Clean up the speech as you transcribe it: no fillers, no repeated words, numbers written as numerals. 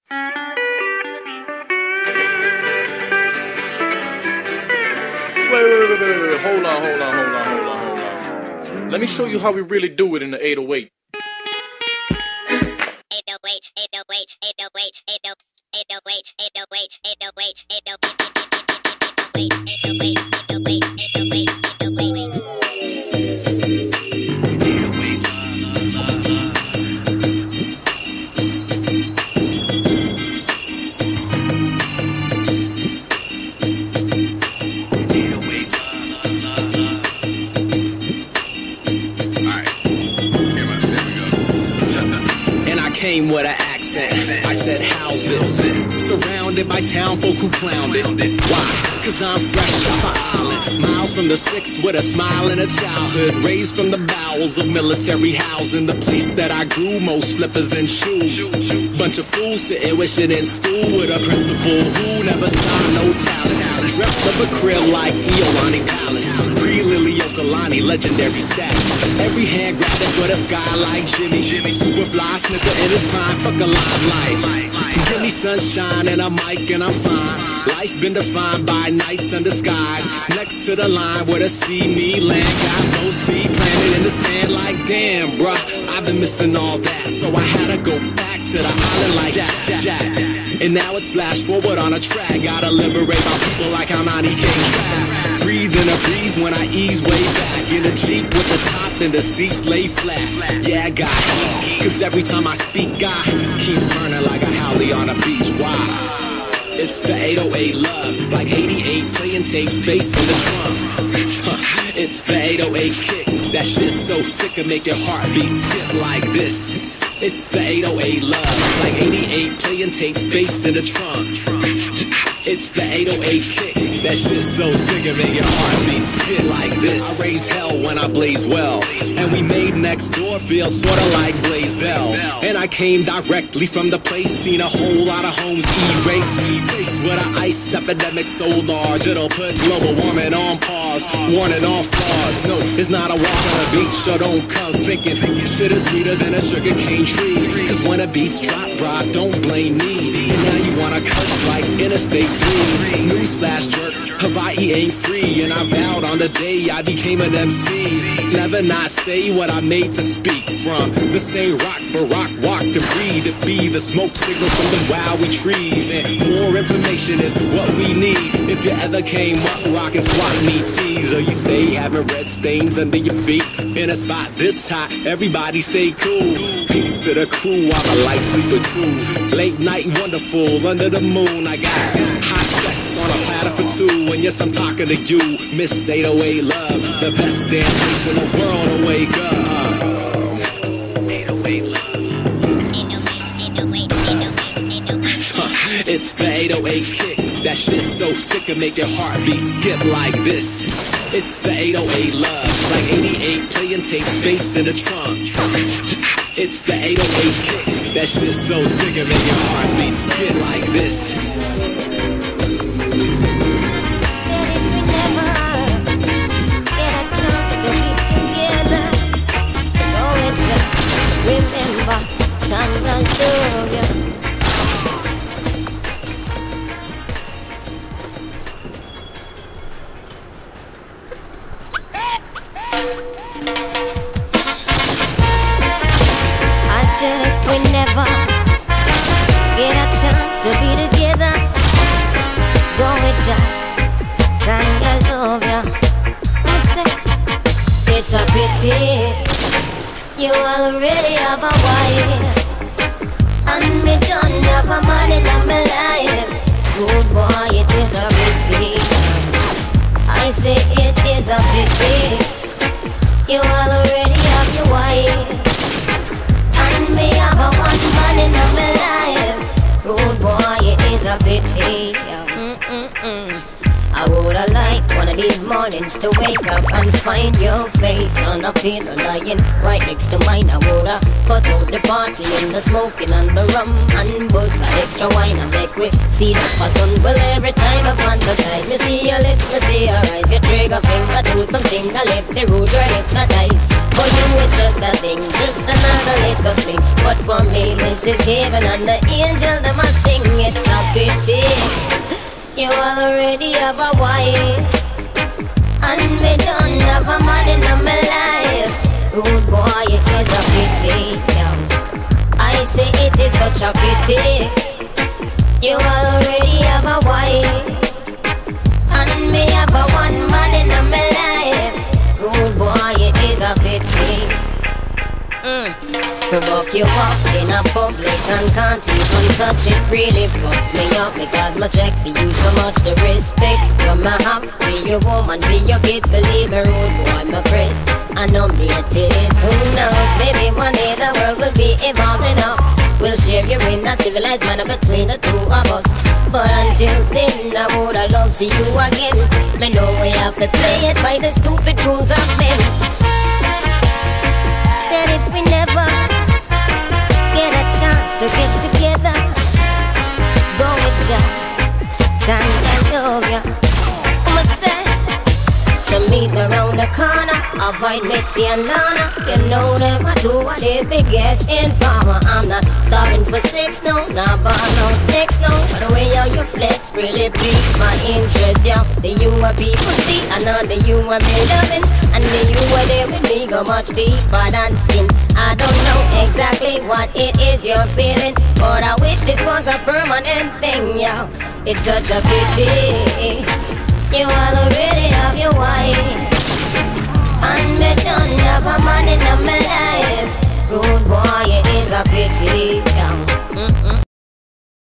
Wait. Hold on. Let me show you how we really do it in the 808. Came with an accent, I said how's it? Surrounded by town folk who clowned it. Why? Cause I'm fresh off an island, miles from the six with a smile and a childhood. Raised from the bowels of military housing, the place that I grew, most slippers than shoes. Bunch of fools sitting wishing in school with a principal who never saw no talent. Dressed up a crib like Iolani Palace, pre-Lily Okalani, legendary stats. Every hand grabbing for the sky like Jimmy. Superfly snipper in his prime, fuck a limelight. Give me sunshine and a mic and I'm fine. Life been defined by nights under skies. Next to the line where the see me land. Got those feet planted in the sand like damn, bruh, I've been missing all that. So I had to go back to the island like that. And now it's flash forward on a track. Gotta liberate my people like how 90 came trash. Breathe in a breeze when I ease way back. In a Jeep with the top and the seats lay flat. Yeah, I got heat, cause every time I speak I keep burning like a Howley on a beach. Why? It's the 808 love, like 88 playing tapes, bass in the drum. It's the 808 kick, that shit's so sick and make your heartbeat skip like this. It's the 808 love, like 88 playing tapes, bass in the trunk. It's the 808 kick, that shit's so thick and make your heartbeat skip like this. I raise hell when I blaze well, and we made next door feel sorta like Blaisdell. And I came directly from the place, seen a whole lot of homes erase. With an ice epidemic so large, it'll put global warming on pause, warning on frauds. No, it's not a walk on the beach, so don't come thinking shit is sweeter than a sugar cane tree. Cause when the beats drop, bro, don't blame me. And now you wanna cuss like Interstate 3. Newsflash jerk, Hawaii ain't free. And I vowed on the day I became an MC, never not say what I made to speak from. This ain't rock, but rock, walk to breathe. It be the smoke signals from the wowie trees. And more information is what we need. If you ever came up rockin' swap me tees, or you stay having red stains under your feet in a spot this hot, everybody stay cool. Peace to the crew while the light sleeper too. Late night wonderful under the moon. I got hot sex on a platter for two. And yes, I'm talking to you, Miss 808 love, the best dance place in the world to wake up. 808 love. It's the 808 kick, that shit's so sick and make your heartbeat skip like this. It's the 808 love, like 88 playing tapes, bass in the trunk. It's the 808 kick, that shit's so thick and make your heartbeat skip like this. Remember, times I love you. I said if we never get a chance to be together, go with ya, time I love ya. I said it's a pity you already have a wife, and me don't have a man in my life. Good boy, it is a pity. I say it is a pity. You already have your wife, and me have a one man in my life. Good boy, it is a pity. I woulda liked one of these mornings to wake up and find your face on a pillow lying right next to mine. I woulda cut out the party and the smoking and the rum and bust that extra wine and make we see the sun. Well, every time I fantasize, me see your lips, me see your eyes, your trigger finger do something that left the road where hypnotized. For you it's just a thing, just another little fling. But for me this is heaven and the angel that must sing. It's a pity you already have a wife and me don't have a man in my life. Rude boy, it is a pity, yeah. I say it is such a pity you already have a wife and me have a one man in my life. Rude boy, it is a pity. For buck you up in a public and can't even touch it, really fuck me up. Because my check for you so much, the respect you may have for your woman, for your kids. Believe me, rude boy, my Chris, I know me it is. Who knows, maybe one day the world will be evolved enough. We'll share you in a civilized manner between the two of us. But until then, I woulda love see you again. Me know we have to play it by the stupid rules of men. Said if we never get a chance to get together, go with ya, time I love ya. I'ma say, so meet me round the corner, avoid Mixie and Lana. You know them, I do what they biggest informer. I'm not starving for sex, no, not bar, no next, no. But the way how you flex really pique my interest, yeah. The you are people see, I know the you are me loving, and the you are there with me go much deeper than skin. I don't know exactly what it is you're feeling, but I wish this was a permanent thing, yeah. It's such a pity you already have your wife and me don't have a man in my life. Rude boy, it is a pity